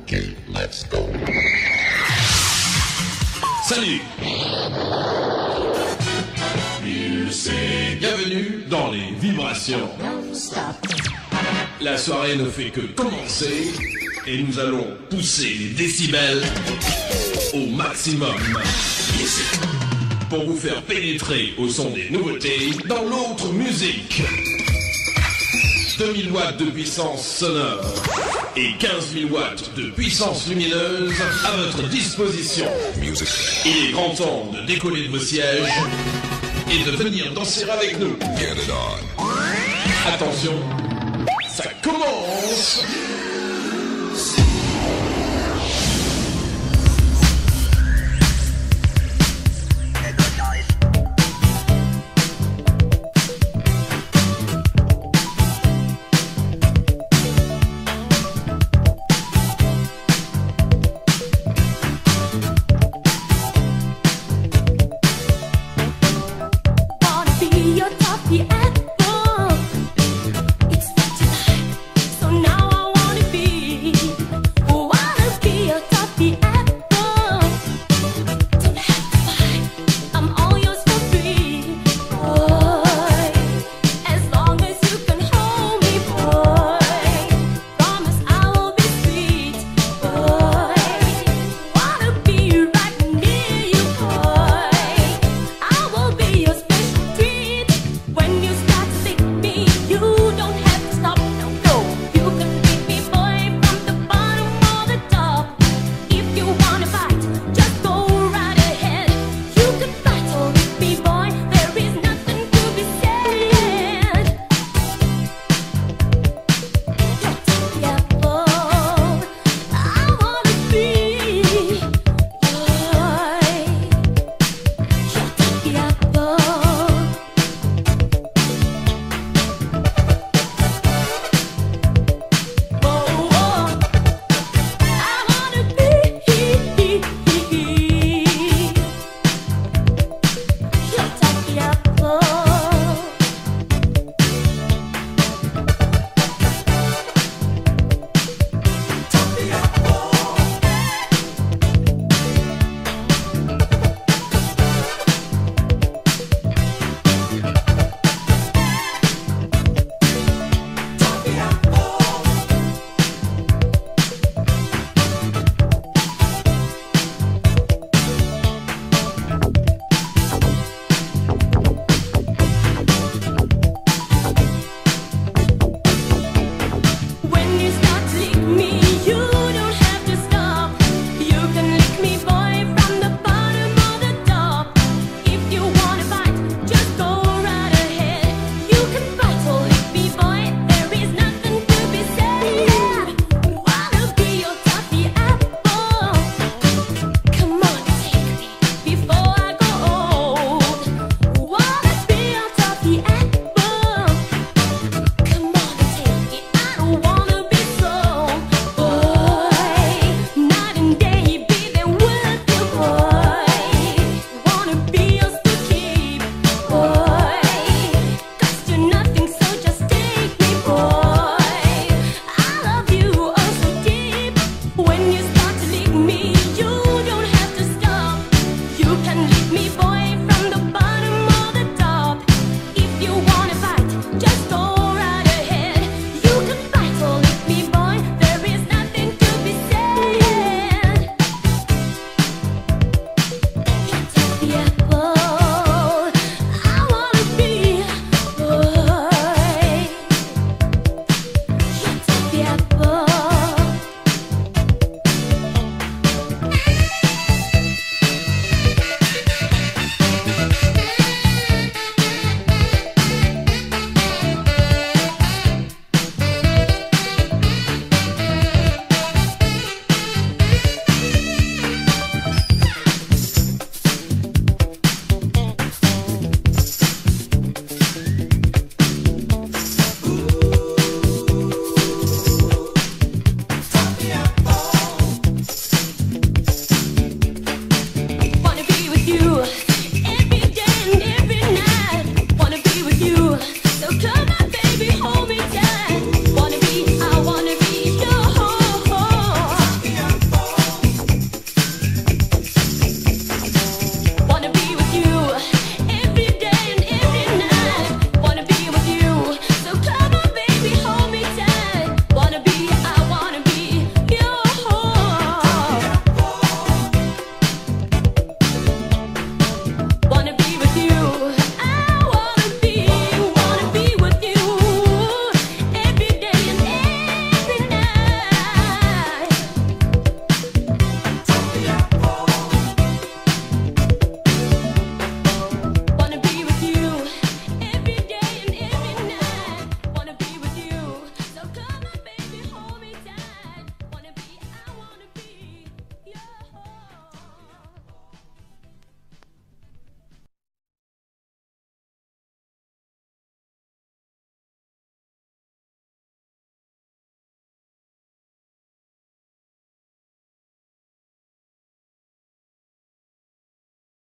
Okay, let's go. Salut. Bienvenue dans les vibrations. La soirée ne fait que commencer et nous allons pousser les décibels au maximum pour vous faire pénétrer au son des nouveautés dans l'autre musique. 2000 watts de puissance sonore et 15 000 watts de puissance lumineuse à votre disposition. Il est grand temps de décoller de vos sièges et de venir danser avec nous. Attention, ça commence!